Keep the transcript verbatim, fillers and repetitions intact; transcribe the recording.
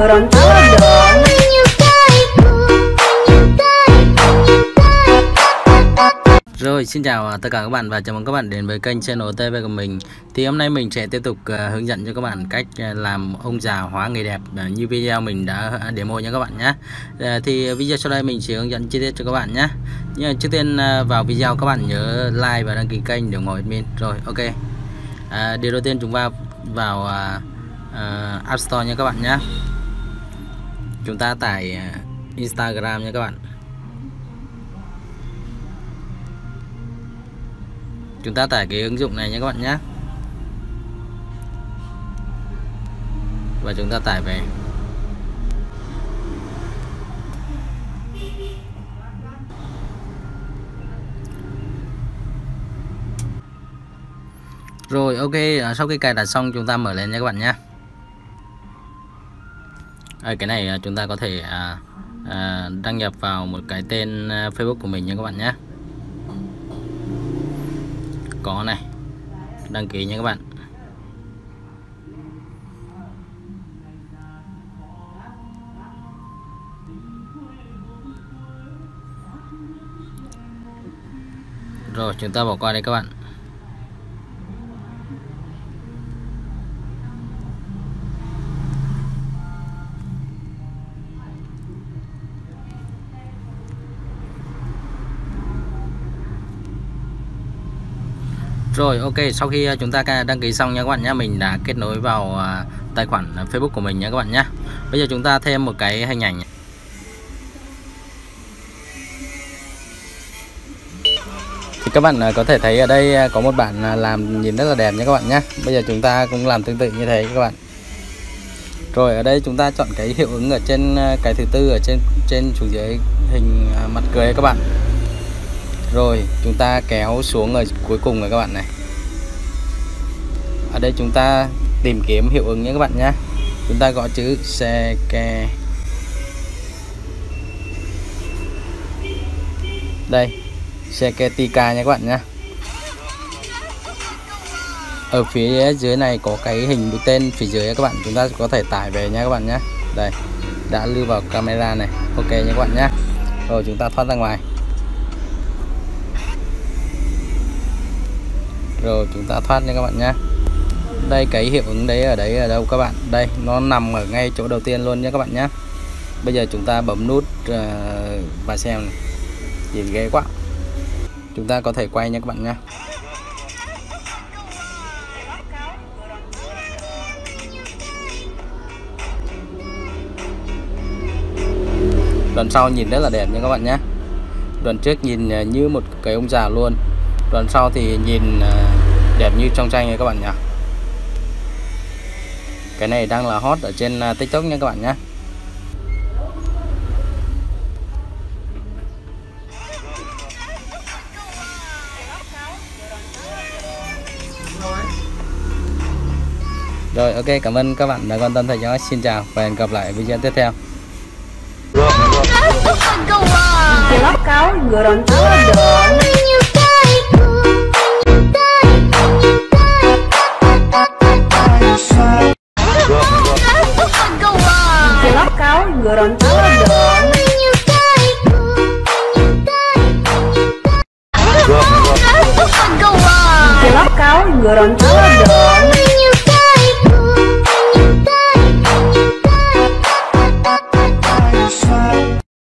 Gorontalo dong. Rồi, xin chào tất cả các bạn và chào mừng các bạn đến với kênh channel ô tê vê của mình. Thì hôm nay mình sẽ tiếp tục uh, hướng dẫn cho các bạn cách uh, làm ông già hóa người đẹp uh, như video mình đã demo nha các bạn nhé. Uh, thì video sau đây mình sẽ hướng dẫn chi tiết cho các bạn nhé. Nhưng trước tiên uh, vào video các bạn nhớ like và đăng ký kênh để ủng hộ admin. Rồi, ok. Uh, điều đầu tiên chúng ta vào uh, uh, App Store nha các bạn nhé. Chúng ta tải uh, Instagram nha các bạn. Chúng ta tải cái ứng dụng này nhé các bạn nhé. Và chúng ta tải về. Rồi, ok, sau khi cài đặt xong chúng ta mở lên nha các bạn nhé. À, cái này chúng ta có thể à, à, đăng nhập vào một cái tên Facebook của mình nha các bạn nhé. Có này, đăng ký nha các bạn. Rồi chúng ta bỏ qua đây các bạn. Rồi, ok, sau khi chúng ta đăng ký xong nha các bạn nhé, mình đã kết nối vào tài khoản Facebook của mình nha các bạn nhé. Bây giờ chúng ta thêm một cái hình ảnh. Thì các bạn có thể thấy ở đây có một bạn làm nhìn rất là đẹp nha các bạn nhé. Bây giờ chúng ta cũng làm tương tự như thế các bạn. Rồi ở đây chúng ta chọn cái hiệu ứng ở trên cái thứ tư ở trên trên xuống dưới hình mặt cười các bạn. Rồi chúng ta kéo xuống ở cuối cùng này các bạn này. Ở đây chúng ta tìm kiếm hiệu ứng nhé các bạn nhé. Chúng ta gõ chữ xe ke. Đây, Seketika nha các bạn nhé. Ở phía dưới này có cái hình mũi tên phía dưới các bạn, chúng ta có thể tải về nha các bạn nhé. Đây, đã lưu vào camera này. Ok nha các bạn nhé. Rồi chúng ta thoát ra ngoài. Rồi chúng ta thoát nha các bạn nhé. Đây cái hiệu ứng đấy ở đấy ở đâu các bạn? Đây nó nằm ở ngay chỗ đầu tiên luôn nhé các bạn nhé. Bây giờ chúng ta bấm nút uh, và xem này. Nhìn ghê quá. Chúng ta có thể quay nha các bạn nhé. Đoạn sau nhìn rất là đẹp nha các bạn nhé. Đoạn trước nhìn như một cái ông già luôn. Đoạn sau thì nhìn đẹp như trong tranh nha các bạn nhỉ. Cái này đang là hot ở trên TikTok nha các bạn nhé. Rồi, ok, cảm ơn các bạn đã quan tâm theo dõi. Xin chào và hẹn gặp lại video tiếp theo. Gorontalo dong. Gorontalo